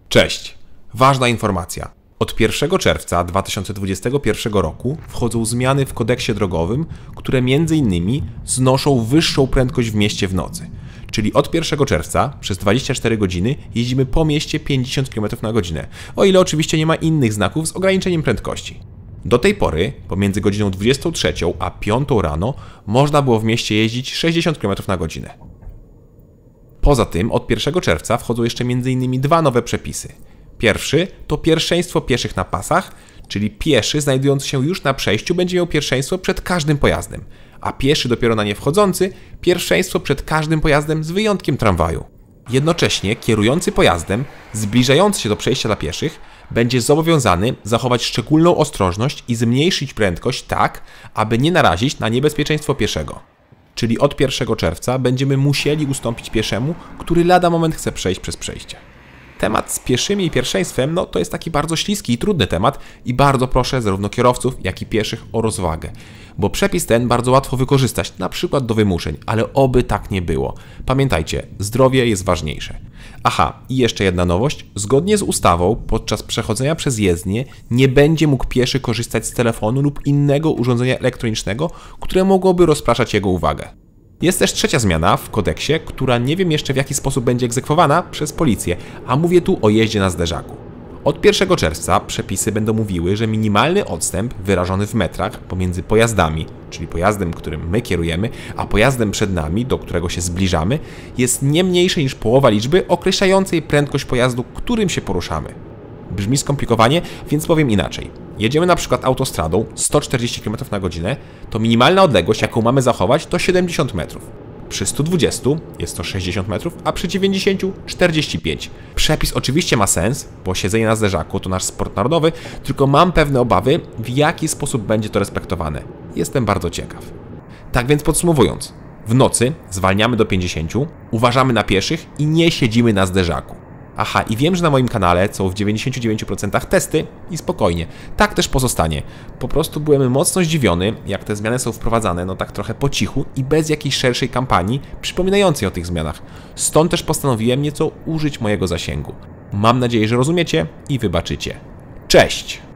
Cześć! Ważna informacja. Od 1 czerwca 2021 roku wchodzą zmiany w kodeksie drogowym, które m.in. znoszą wyższą prędkość w mieście w nocy. Czyli od 1 czerwca przez 24 godziny jeździmy po mieście 50 km na godzinę, o ile oczywiście nie ma innych znaków z ograniczeniem prędkości. Do tej pory, pomiędzy godziną 23 a 5 rano, można było w mieście jeździć 60 km na godzinę. Poza tym od 1 czerwca wchodzą jeszcze m.in. dwa nowe przepisy. Pierwszy to pierwszeństwo pieszych na pasach, czyli pieszy znajdujący się już na przejściu będzie miał pierwszeństwo przed każdym pojazdem, a pieszy dopiero na nie wchodzący pierwszeństwo przed każdym pojazdem z wyjątkiem tramwaju. Jednocześnie kierujący pojazdem zbliżający się do przejścia dla pieszych będzie zobowiązany zachować szczególną ostrożność i zmniejszyć prędkość tak, aby nie narazić na niebezpieczeństwo pieszego. Czyli od 1 czerwca będziemy musieli ustąpić pieszemu, który lada moment chce przejść przez przejście. Temat z pieszymi i pierwszeństwem to jest taki bardzo śliski i trudny temat i bardzo proszę zarówno kierowców, jak i pieszych o rozwagę. Bo przepis ten bardzo łatwo wykorzystać, na przykład do wymuszeń, ale oby tak nie było. Pamiętajcie, zdrowie jest ważniejsze. Aha, i jeszcze jedna nowość. Zgodnie z ustawą, podczas przechodzenia przez jezdnię nie będzie mógł pieszy korzystać z telefonu lub innego urządzenia elektronicznego, które mogłoby rozpraszać jego uwagę. Jest też trzecia zmiana w kodeksie, która nie wiem jeszcze w jaki sposób będzie egzekwowana przez policję, a mówię tu o jeździe na zderzaku. Od 1 czerwca przepisy będą mówiły, że minimalny odstęp wyrażony w metrach pomiędzy pojazdami, czyli pojazdem, którym my kierujemy, a pojazdem przed nami, do którego się zbliżamy, jest nie mniejszy niż połowa liczby określającej prędkość pojazdu, którym się poruszamy. Brzmi skomplikowanie, więc powiem inaczej. Jedziemy na przykład autostradą 140 km na godzinę, to minimalna odległość, jaką mamy zachować, to 70 metrów. Przy 120 jest to 60 metrów, a przy 90 45. Przepis oczywiście ma sens, bo siedzenie na zderzaku to nasz sport narodowy, tylko mam pewne obawy, w jaki sposób będzie to respektowane. Jestem bardzo ciekaw. Tak więc podsumowując, w nocy zwalniamy do 50, uważamy na pieszych i nie siedzimy na zderzaku. Aha, i wiem, że na moim kanale są w 99% testy i spokojnie, tak też pozostanie. Po prostu byłem mocno zdziwiony, jak te zmiany są wprowadzane, tak trochę po cichu i bez jakiejś szerszej kampanii przypominającej o tych zmianach. Stąd też postanowiłem nieco użyć mojego zasięgu. Mam nadzieję, że rozumiecie i wybaczycie. Cześć!